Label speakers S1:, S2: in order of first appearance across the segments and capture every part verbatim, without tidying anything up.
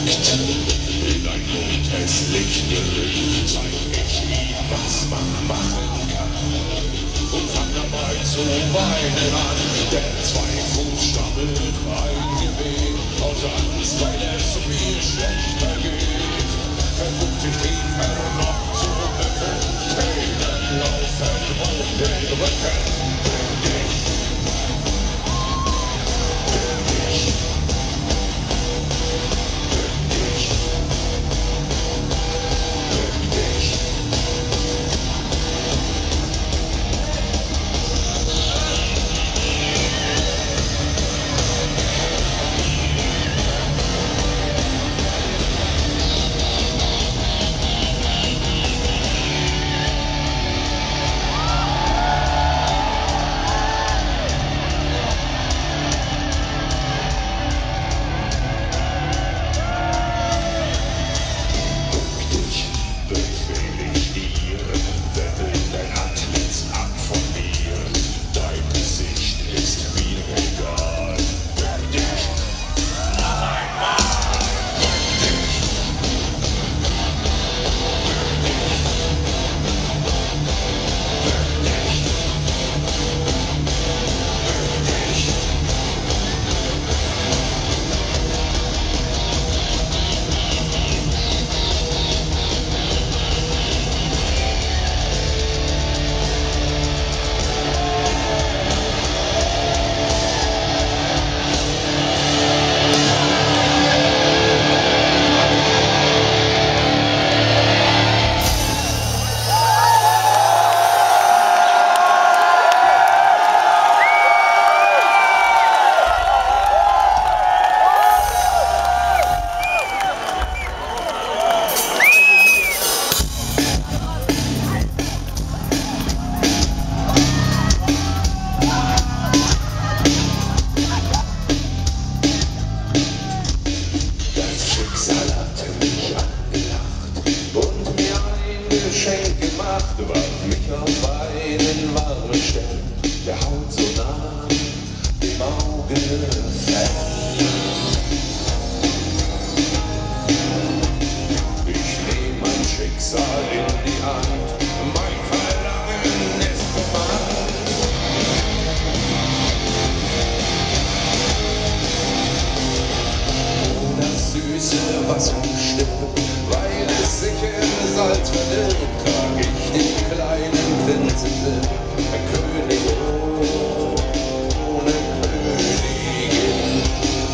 S1: In ein gutes Licht zeig ich ihm, was man machen kann. Und fang dabei zu weinen an, der zwei Fuß stammelt eingeweht, aus Angst, weil es mir schlechter geht. Versucht sich tiefer noch zu bücken, Tränen laufen auf den Rücken. Was mich auf einen Ware stellt, der Haut so nah dem Auge fällt. Ich nehm mein Schicksal in die Hand, mein Verlangen ist bemannt. Oh, das süße Wasser stirbt, weil es sich im Salz verdirbt, trag ich den kleinen Prinzen, ein König ohne Königin.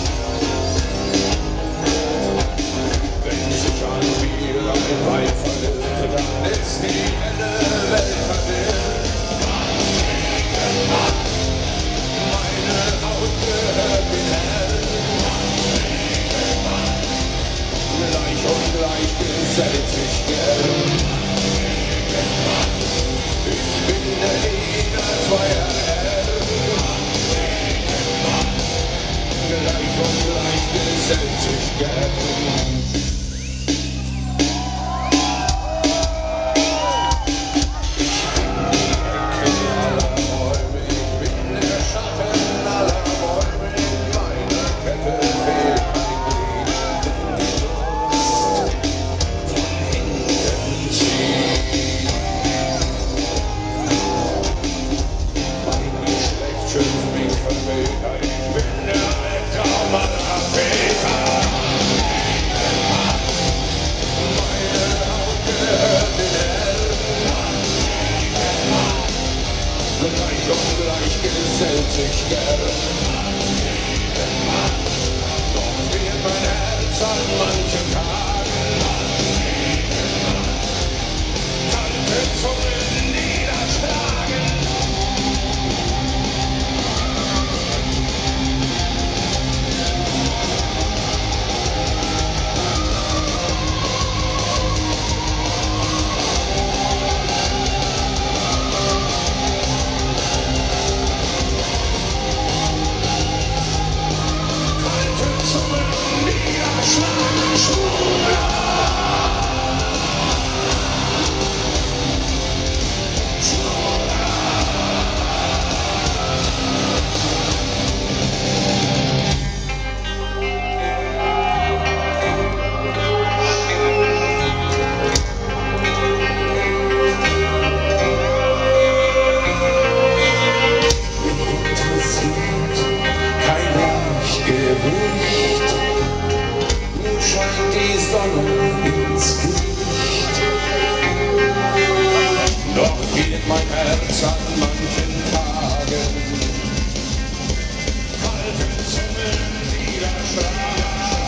S1: Wenn sich an mir ein Weib verirrt, dann ist die helle Welt verwirrt. Meine Haut gehört den Herren, gleich und gleich gesellt sich gern. Ich bin der Gegner zweier Herren, gleich und gleich gesellt sich gern. Ich bin der Alter Malapeter. ins Gesicht. Doch geht mein Herz an manchen Tagen kalten Zungen widerschlagen.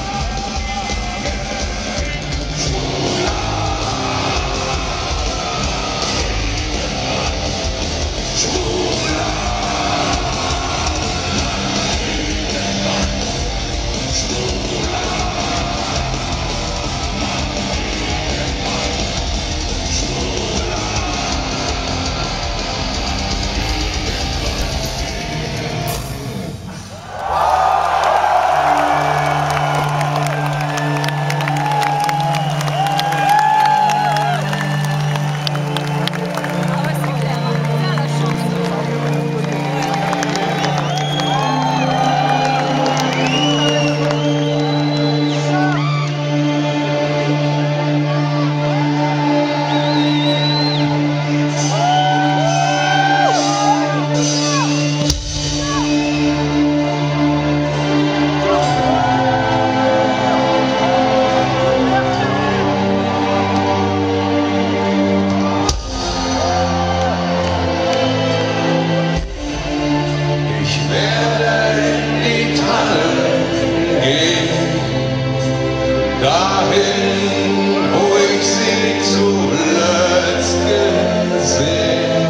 S1: Dahin, wo ich sie zuletzt gesehen.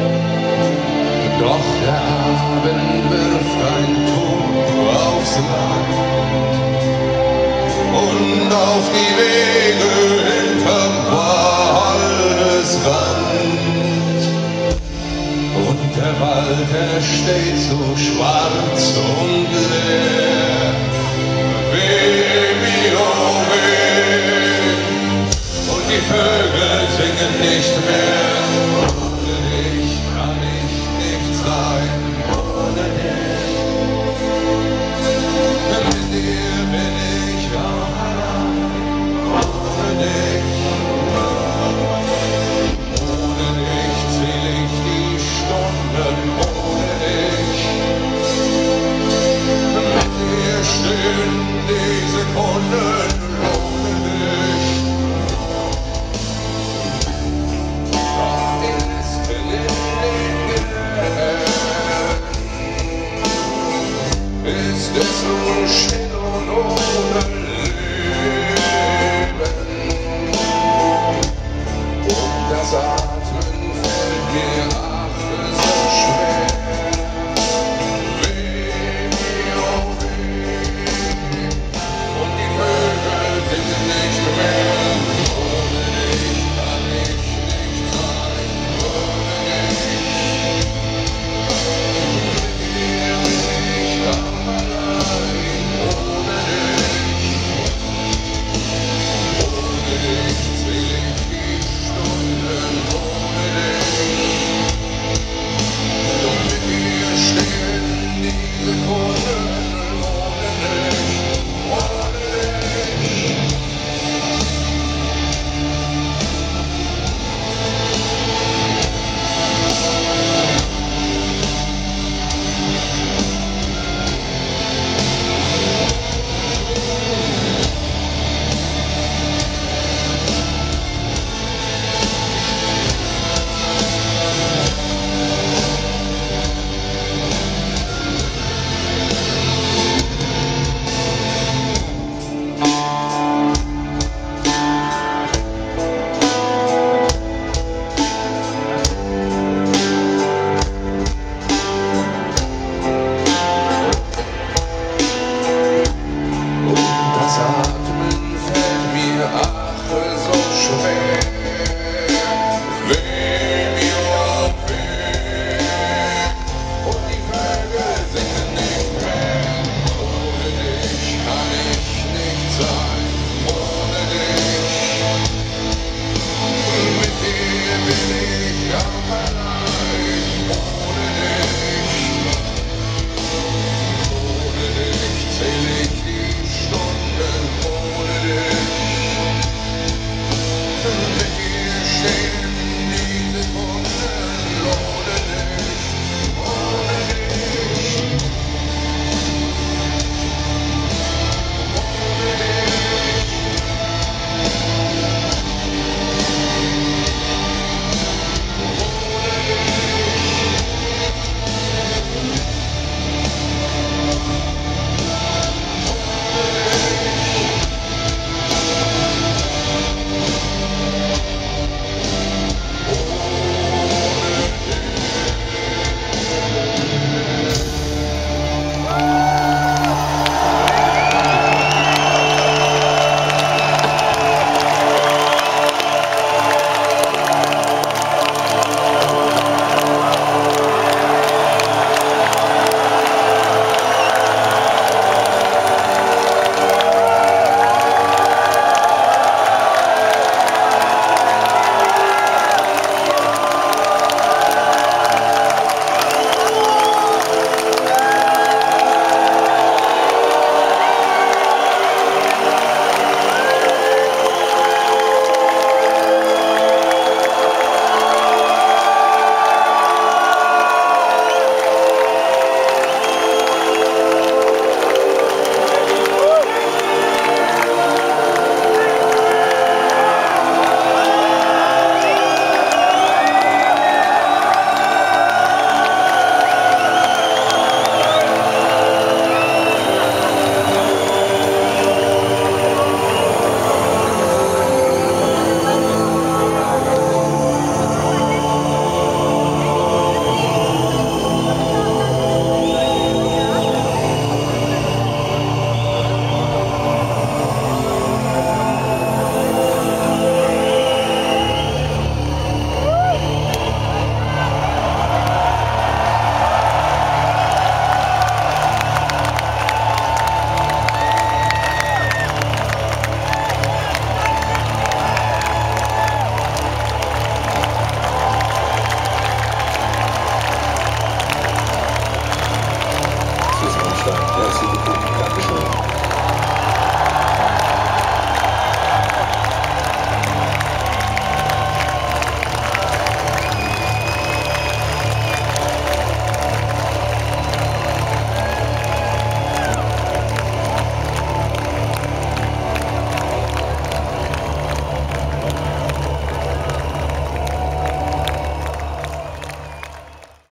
S1: Doch der Abend wirft ein Tuch aufs Land und auf die Wege hinterm Waldesrand. Und der Wald, der steht so schwarz und leer. Baby, oh weh, und die Vögel singen nicht mehr. Ohne dich kann ich nicht sein, ohne dich. Mit dir bin ich auch allein, ohne dich. Ohne dich zähl ich die Stunden, ohne dich. Mit dir stehen die Sekunden ohne dich. Doch ist in den Genen ist es nun still und ohne Leben. Und das Atmen fällt mir ach so schwer. Atmen fällt mir ach so schwer.